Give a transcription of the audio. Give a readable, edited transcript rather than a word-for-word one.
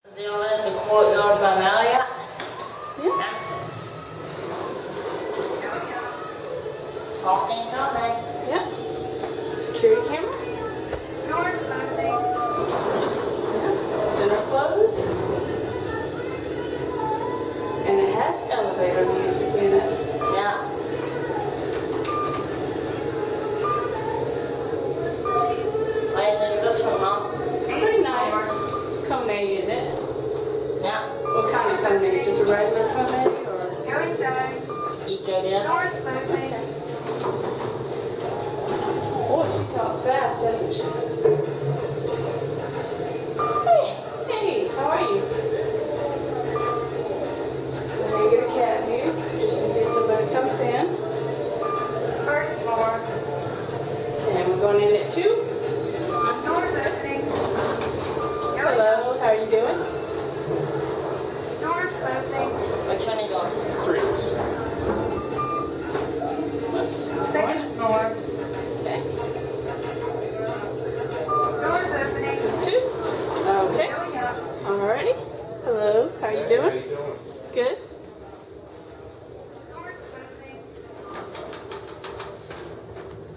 Dealing at the Courtyard by Marriott. Yeah. Talking Kone. Yeah. Security camera. Yeah. Center closed. And it has elevator music in it. Yeah. What do you think of this one, Mom? Pretty nice. It's Kone, isn't it? Yeah. What kind of Kone? Just a regular Kone or? EcoDisc. Okay. Boy, she talks fast, doesn't she? Hey, how are you? Let me get a cat here, just in case somebody comes in. First floor. And we're going in at 2. Doors opening. Hello, how are you doing? Doors closing. Which one are you going? 3. Second floor. Okay. Doors opening. This is 2. Okay. Going up. Alrighty. Hello, how are you doing? Good.